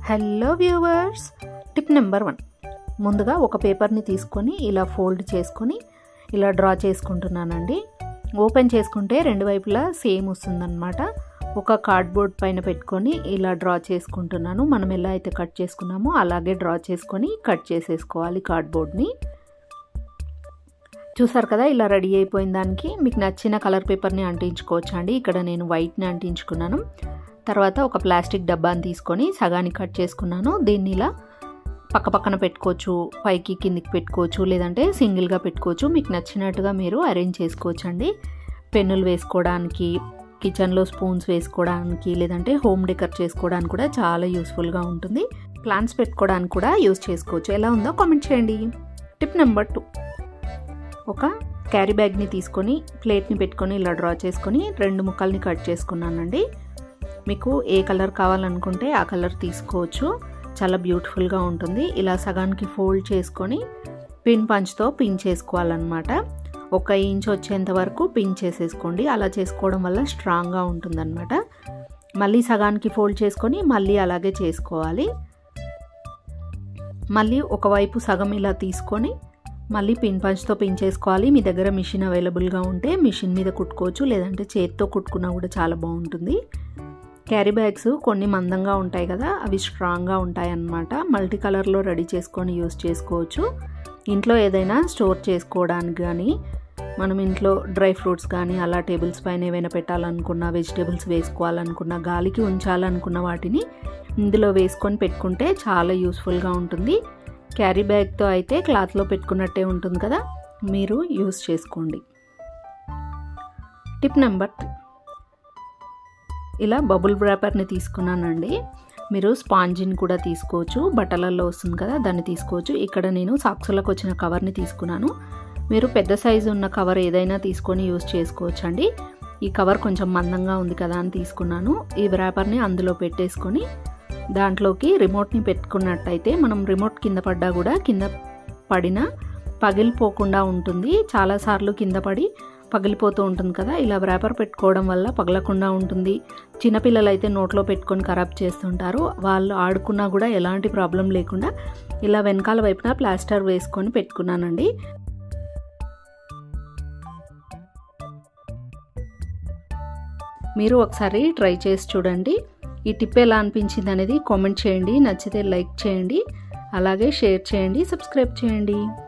Hello viewers, tip number 1. ముందుగా ఒక పేపర్ని తీసుకొని ఇలా ఫోల్డ్ చేసుకొని ఇలా డ్రా చేసుకుంటున్నానండి. ఓపెన్ చేసుకుంటే రెండు వైపులా సేమ్ వస్తుందన్నమాట. ఒక కార్డ్బోర్డ్ పైన పెట్టుకొని ఇలా డ్రా చేసుకుంటున్నాను. మనం ఎలా అయితే కట్ చేసుకున్నామో అలాగే డ్రా చేసుకొని కట్ చేసేసుకోవాలి కార్డ్బోర్డ్ని. చూసారు కదా, ఇలా రెడీ అయిపోయిన దానికి మీకు నచ్చిన కలర్ పేపర్ని అంటించుకోవచ్చు అండి. ఇక్కడ నేను వైట్ని అంటించుకున్నాను. తర్వాత ఒక ప్లాస్టిక్ డబ్బాని తీసుకొని సగానికి కట్ చేసుకున్నాను. దీన్ని ఇలా పక్క పక్కన పెట్టుకోవచ్చు, పైకి కిందికి పెట్టుకోవచ్చు, లేదంటే సింగిల్గా పెట్టుకోవచ్చు. మీకు నచ్చినట్టుగా మీరు అరేంజ్ చేసుకోవచ్చు అండి. పెన్నులు వేసుకోవడానికి, కిచెన్లో స్పూన్స్ వేసుకోవడానికి, లేదంటే హోమ్ డెకర్ చేసుకోవడానికి కూడా చాలా యూస్ఫుల్గా ఉంటుంది. ప్లాంట్స్ పెట్టుకోవడానికి కూడా యూస్ చేసుకోవచ్చు. ఎలా ఉందో కామెంట్ చేయండి. Tip number 2. ఒక క్యారీ బ్యాగ్ని తీసుకొని ప్లేట్ని పెట్టుకొని ఇలా డ్రా చేసుకొని 2 ముక్కల్ని కట్ చేసుకున్నానండి. మీకు ఏ కలర్ కావాలనుకుంటే ఆ కలర్ తీసుకోవచ్చు. చాలా బ్యూటిఫుల్గా ఉంటుంది. ఇలా సగానికి ఫోల్డ్ చేసుకొని పిన్ పంచ్తో పిన్ చేసుకోవాలన్నమాట. 1 ఇంచ్ వచ్చేంత వరకు పిన్ చేసేసుకోండి. అలా చేసుకోవడం వల్ల స్ట్రాంగ్గా ఉంటుందన్నమాట. మళ్ళీ సగానికి ఫోల్డ్ చేసుకొని మళ్ళీ అలాగే చేసుకోవాలి. మళ్ళీ ఒకవైపు సగం ఇలా తీసుకొని మళ్ళీ పిన్ పంచ్తో పిన్ చేసుకోవాలి. మీ దగ్గర మిషన్ అవైలబుల్గా ఉంటే మిషన్ మీద కుట్టుకోవచ్చు, లేదంటే చేతితో కుట్టుకున్నా కూడా చాలా బాగుంటుంది. క్యారీ బ్యాగ్స్ కొన్ని మందంగా ఉంటాయి కదా, అవి స్ట్రాంగ్గా ఉంటాయి అన్నమాట. మల్టీ కలర్లో రెడీ చేసుకొని యూస్ చేసుకోవచ్చు. ఇంట్లో ఏదైనా స్టోర్ చేసుకోవడానికి కానీ, మనం ఇంట్లో డ్రై ఫ్రూట్స్ కానీ అలా టేబుల్స్ పైన ఏవైనా పెట్టాలనుకున్నా, వెజిటేబుల్స్ వేసుకోవాలనుకున్నా, గాలికి ఉంచాలనుకున్న వాటిని ఇందులో వేసుకొని పెట్టుకుంటే చాలా యూస్ఫుల్గా ఉంటుంది. క్యారీ బ్యాగ్తో అయితే క్లాత్లో పెట్టుకున్నట్టే ఉంటుంది కదా, మీరు యూస్ చేసుకోండి. Tip number 3. ఇలా బబుల్ ర్యాపర్ని తీసుకున్నానండి. మీరు స్పాంజిని కూడా తీసుకోవచ్చు, బట్టలలో వస్తుంది కదా దాన్ని తీసుకోవచ్చు. ఇక్కడ నేను సాక్సులకు వచ్చిన కవర్ని తీసుకున్నాను. మీరు పెద్ద సైజు ఉన్న కవర్ ఏదైనా తీసుకొని యూస్ చేసుకోవచ్చు అండి. ఈ కవర్ కొంచెం మందంగా ఉంది కదా అని తీసుకున్నాను. ఈ ర్యాపర్ని అందులో పెట్టేసుకొని దాంట్లోకి రిమోట్ని పెట్టుకున్నట్టయితే మనం రిమోట్ కింద పడ్డా కూడా కింద పడినా పగిలిపోకుండా ఉంటుంది. చాలాసార్లు కింద పడి పగిలిపోతూ ఉంటుంది కదా, ఇలా ర్యాపర్ పెట్టుకోవడం వల్ల పగలకుండా ఉంటుంది. చిన్నపిల్లలు అయితే నోట్లో పెట్టుకొని ఖరాబ్ చేస్తుంటారు. వాళ్ళు ఆడుకున్నా కూడా ఎలాంటి ప్రాబ్లం లేకుండా ఇలా వెనకాల వైపున ప్లాస్టర్ వేసుకొని పెట్టుకున్నానండి. మీరు ఒకసారి ట్రై చేసి చూడండి. ఈ టిప్ ఎలా అనిపించింది అనేది కామెంట్ చేయండి. నచ్చితే లైక్ చేయండి, అలాగే షేర్ చేయండి, సబ్స్క్రైబ్ చేయండి.